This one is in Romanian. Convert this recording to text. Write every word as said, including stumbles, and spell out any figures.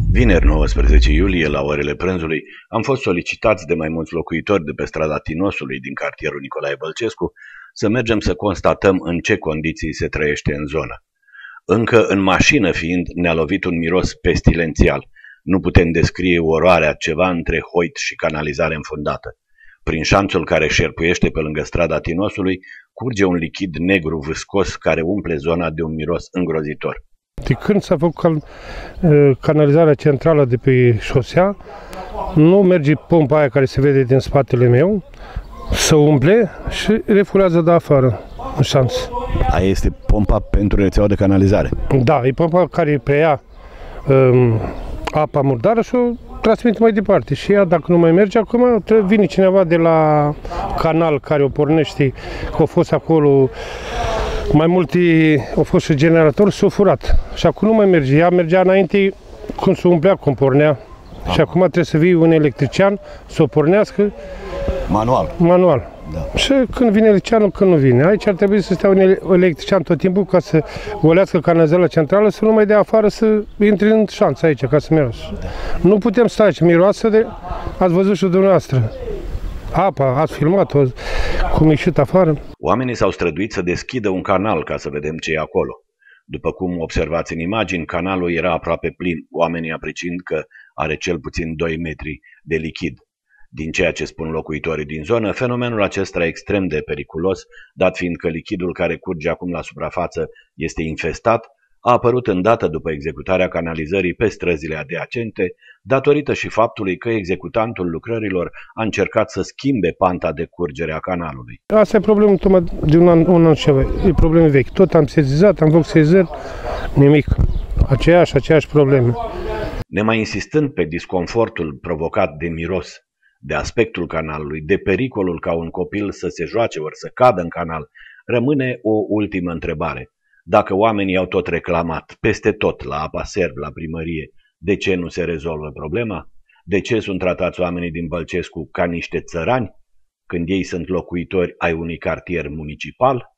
Vineri nouăsprezece iulie, la orele prânzului, am fost solicitați de mai mulți locuitori de pe strada Tinosului din cartierul Nicolae Bălcescu să mergem să constatăm în ce condiții se trăiește în zonă. Încă în mașină fiind, ne-a lovit un miros pestilențial. Nu putem descrie oroarea, ceva între hoit și canalizare înfundată. Prin șanțul care șerpuiește pe lângă strada Tinosului, curge un lichid negru viscos care umple zona de un miros îngrozitor. De când s-a făcut cal canalizarea centrală de pe șosea, nu merge pompa aia care se vede din spatele meu, să umple și refulează de afară, în șanț. Aia este pompa pentru rețeaua de canalizare? Da, e pompa care preia um, apa murdară și o transmite mai departe. Și ea, dacă nu mai merge acum, vine cineva de la canal care o pornește, că a fost acolo mai multe, au fost și generatori, s-au furat. Și acum nu mai merge. Ea mergea înainte cum se umplea, cum pornea. Ah. Și acum trebuie să vii un electrician să o pornească manual. Manual. Da. Și când vine electricianul, când nu vine. Aici ar trebui să stea un electrician tot timpul ca să golească canalizarea centrală, să nu mai dea afară, să intre în șanță aici, ca să miroasă. Da. Nu putem sta aici, miroasă de... Ați văzut și dumneavoastră. Apa, ați filmat-o, cum ieșit afară. Oamenii s-au străduit să deschidă un canal ca să vedem ce e acolo. După cum observați în imagini, canalul era aproape plin, oamenii apreciind că are cel puțin doi metri de lichid. Din ceea ce spun locuitorii din zonă, fenomenul acesta e extrem de periculos, dat fiind că lichidul care curge acum la suprafață este infestat, a apărut îndată după executarea canalizării pe străzile adiacente, datorită și faptului că executantul lucrărilor a încercat să schimbe panta de curgere a canalului. Asta e problemă tocmai de un an, un an și ceva. E probleme vechi. Tot am sezizat, am făcut sezizări, nimic. Aceeași, aceeași probleme. Nemai insistând pe disconfortul provocat de miros, de aspectul canalului, de pericolul ca un copil să se joace ori să cadă în canal, rămâne o ultimă întrebare. Dacă oamenii au tot reclamat, peste tot, la Apa Serv, la primărie, de ce nu se rezolvă problema? De ce sunt tratați oamenii din Bălcescu ca niște țărani, când ei sunt locuitori ai unui cartier municipal?